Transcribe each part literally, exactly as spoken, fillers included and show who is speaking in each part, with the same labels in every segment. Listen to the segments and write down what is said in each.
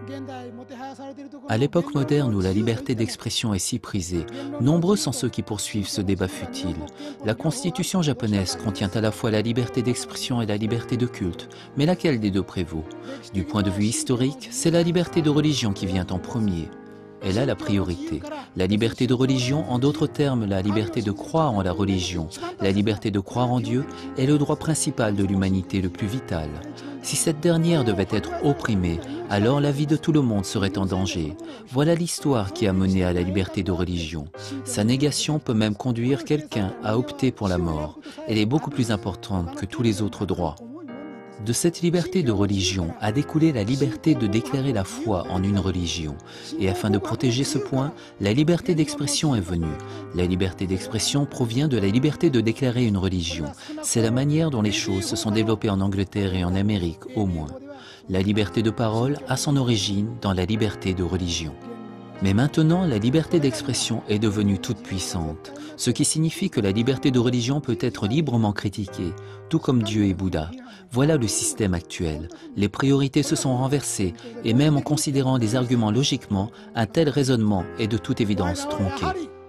Speaker 1: À l'époque moderne où la liberté d'expression est si prisée, nombreux sont ceux qui poursuivent ce débat futile. La constitution japonaise contient à la fois la liberté d'expression et la liberté de culte, mais laquelle des deux prévaut? Du point de vue historique, c'est la liberté de religion qui vient en premier. Elle a la priorité. La liberté de religion, en d'autres termes, la liberté de croire en la religion, la liberté de croire en Dieu, est le droit principal de l'humanité le plus vital. Si cette dernière devait être opprimée, alors la vie de tout le monde serait en danger. Voilà l'histoire qui a mené à la liberté de religion. Sa négation peut même conduire quelqu'un à opter pour la mort. Elle est beaucoup plus importante que tous les autres droits. De cette liberté de religion a découlé la liberté de déclarer la foi en une religion. Et afin de protéger ce point, la liberté d'expression est venue. La liberté d'expression provient de la liberté de déclarer une religion. C'est la manière dont les choses se sont développées en Angleterre et en Amérique, au moins. La liberté de parole a son origine dans la liberté de religion. Mais maintenant, la liberté d'expression est devenue toute puissante, ce qui signifie que la liberté de religion peut être librement critiquée, tout comme Dieu et Bouddha. Voilà le système actuel. Les priorités se sont renversées, et même en considérant les arguments logiquement, un tel raisonnement est de toute évidence tronqué.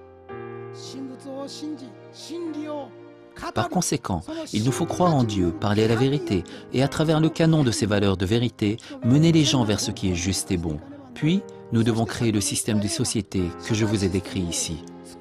Speaker 1: Par conséquent, il nous faut croire en Dieu, parler la vérité, et à travers le canon de ces valeurs de vérité, mener les gens vers ce qui est juste et bon. Puis, nous devons créer le système de société que je vous ai décrit ici.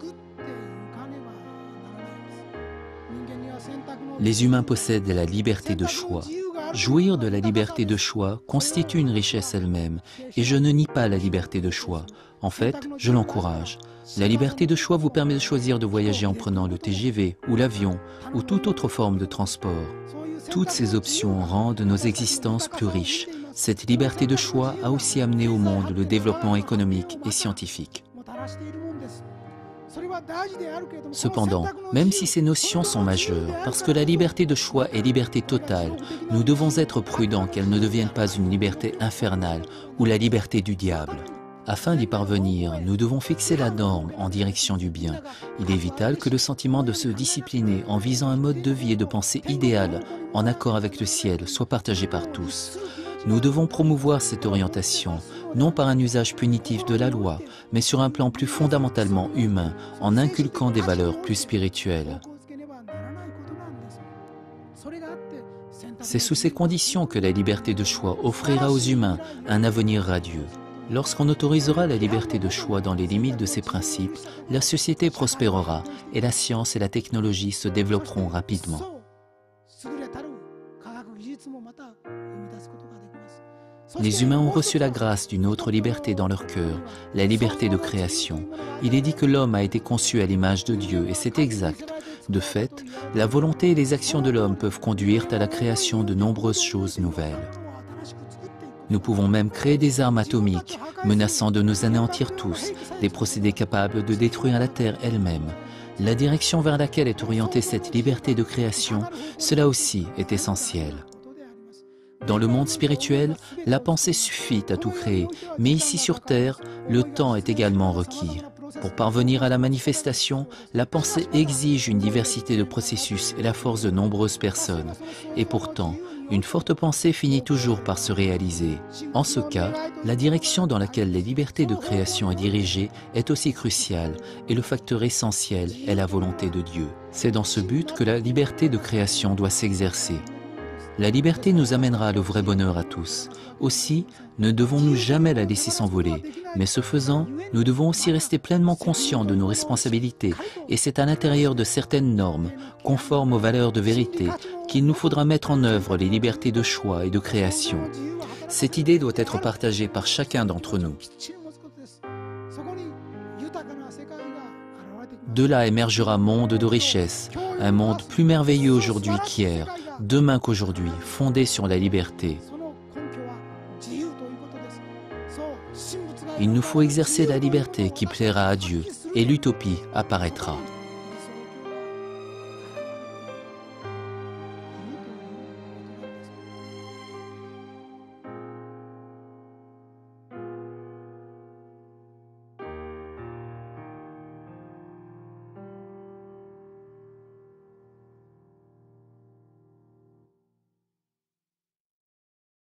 Speaker 1: Les humains possèdent la liberté de choix. Jouir de la liberté de choix constitue une richesse elle-même, et je ne nie pas la liberté de choix. En fait, je l'encourage. La liberté de choix vous permet de choisir de voyager en prenant le T G V ou l'avion ou toute autre forme de transport. Toutes ces options rendent nos existences plus riches. Cette liberté de choix a aussi amené au monde le développement économique et scientifique. Cependant, même si ces notions sont majeures, parce que la liberté de choix est liberté totale, nous devons être prudents qu'elle ne devienne pas une liberté infernale ou la liberté du diable. Afin d'y parvenir, nous devons fixer la norme en direction du bien. Il est vital que le sentiment de se discipliner en visant un mode de vie et de pensée idéal, en accord avec le ciel, soit partagé par tous. Nous devons promouvoir cette orientation, non par un usage punitif de la loi, mais sur un plan plus fondamentalement humain, en inculquant des valeurs plus spirituelles. C'est sous ces conditions que la liberté de choix offrira aux humains un avenir radieux. Lorsqu'on autorisera la liberté de choix dans les limites de ces principes, la société prospérera et la science et la technologie se développeront rapidement. Les humains ont reçu la grâce d'une autre liberté dans leur cœur, la liberté de création. Il est dit que l'homme a été conçu à l'image de Dieu, et c'est exact. De fait, la volonté et les actions de l'homme peuvent conduire à la création de nombreuses choses nouvelles. Nous pouvons même créer des armes atomiques, menaçant de nous anéantir tous, des procédés capables de détruire la Terre elle-même. La direction vers laquelle est orientée cette liberté de création, cela aussi est essentiel. Dans le monde spirituel, la pensée suffit à tout créer, mais ici sur Terre, le temps est également requis. Pour parvenir à la manifestation, la pensée exige une diversité de processus et la force de nombreuses personnes. Et pourtant, une forte pensée finit toujours par se réaliser. En ce cas, la direction dans laquelle la liberté de création est dirigée est aussi cruciale, et le facteur essentiel est la volonté de Dieu. C'est dans ce but que la liberté de création doit s'exercer. La liberté nous amènera le vrai bonheur à tous. Aussi, ne devons-nous jamais la laisser s'envoler. Mais ce faisant, nous devons aussi rester pleinement conscients de nos responsabilités. Et c'est à l'intérieur de certaines normes, conformes aux valeurs de vérité, qu'il nous faudra mettre en œuvre les libertés de choix et de création. Cette idée doit être partagée par chacun d'entre nous. De là émergera un monde de richesse, un monde plus merveilleux aujourd'hui qu'hier, demain qu'aujourd'hui, fondé sur la liberté. Il nous faut exercer la liberté qui plaira à Dieu, et l'utopie apparaîtra.